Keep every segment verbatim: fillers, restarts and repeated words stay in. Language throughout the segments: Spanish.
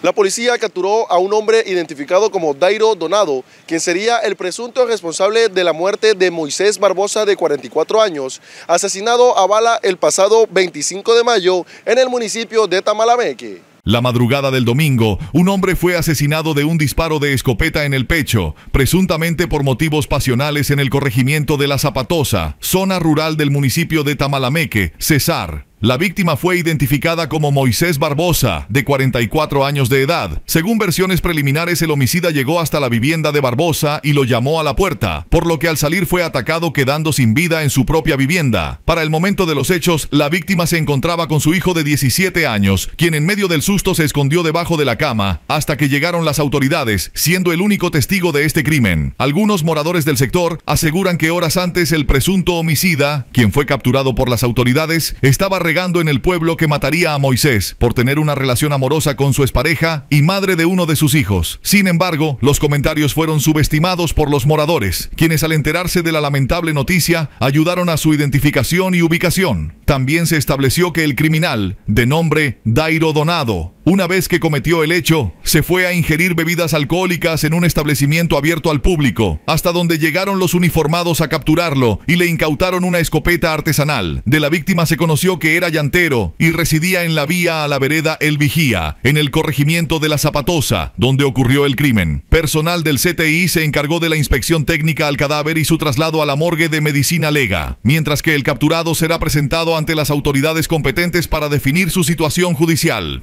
La policía capturó a un hombre identificado como Dairo Donado, quien sería el presunto responsable de la muerte de Moisés Barbosa, de cuarenta y cuatro años, asesinado a bala el pasado veinticinco de mayo en el municipio de Tamalameque. La madrugada del domingo, un hombre fue asesinado de un disparo de escopeta en el pecho, presuntamente por motivos pasionales en el corregimiento de La Zapatosa, zona rural del municipio de Tamalameque, Cesar. La víctima fue identificada como Moisés Barbosa, de cuarenta y cuatro años de edad. Según versiones preliminares, el homicida llegó hasta la vivienda de Barbosa y lo llamó a la puerta, por lo que al salir fue atacado, quedando sin vida en su propia vivienda. Para el momento de los hechos, la víctima se encontraba con su hijo de diecisiete años, quien en medio del susto se escondió debajo de la cama, hasta que llegaron las autoridades, siendo el único testigo de este crimen. Algunos moradores del sector aseguran que horas antes el presunto homicida, quien fue capturado por las autoridades, estaba regando en el pueblo que mataría a Moisés por tener una relación amorosa con su expareja y madre de uno de sus hijos. Sin embargo, los comentarios fueron subestimados por los moradores, quienes al enterarse de la lamentable noticia ayudaron a su identificación y ubicación. También se estableció que el criminal, de nombre Dairo Donado, una vez que cometió el hecho, se fue a ingerir bebidas alcohólicas en un establecimiento abierto al público, hasta donde llegaron los uniformados a capturarlo y le incautaron una escopeta artesanal. De la víctima se conoció que era llantero y residía en la vía a la vereda El Vigía, en el corregimiento de La Zapatosa, donde ocurrió el crimen. Personal del C T I se encargó de la inspección técnica al cadáver y su traslado a la morgue de Medicina Lega, mientras que el capturado será presentado ante las autoridades competentes para definir su situación judicial.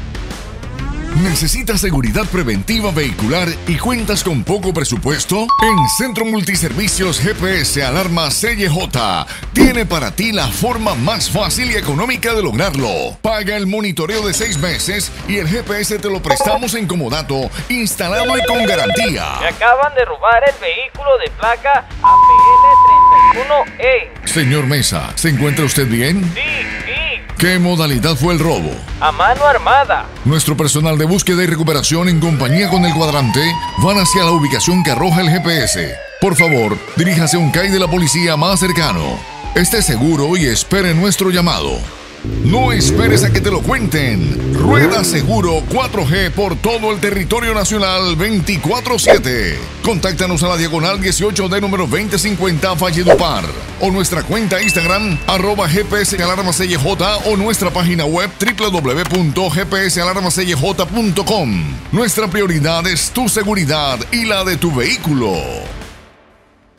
¿Necesitas seguridad preventiva vehicular y cuentas con poco presupuesto? En Centro Multiservicios G P S Alarma C Y J tiene para ti la forma más fácil y económica de lograrlo. Paga el monitoreo de seis meses y el G P S te lo prestamos en comodato, instalado y con garantía. Me acaban de robar el vehículo de placa A P L treinta y uno E. Señor Mesa, ¿se encuentra usted bien? Sí, sí. ¿Qué modalidad fue el robo? A mano armada. Nuestro personal de búsqueda y recuperación en compañía con el cuadrante van hacia la ubicación que arroja el G P S. Por favor, diríjase a un C A I de la policía más cercano. Esté seguro y espere nuestro llamado. No esperes a que te lo cuenten. Rueda seguro cuatro G por todo el territorio nacional veinticuatro siete. Contáctanos a la diagonal dieciocho D número veinte cincuenta Valledupar o nuestra cuenta Instagram arroba G P S Alarma C Y J o nuestra página web w w w punto g p s alarma c y j punto com. Nuestra prioridad es tu seguridad y la de tu vehículo.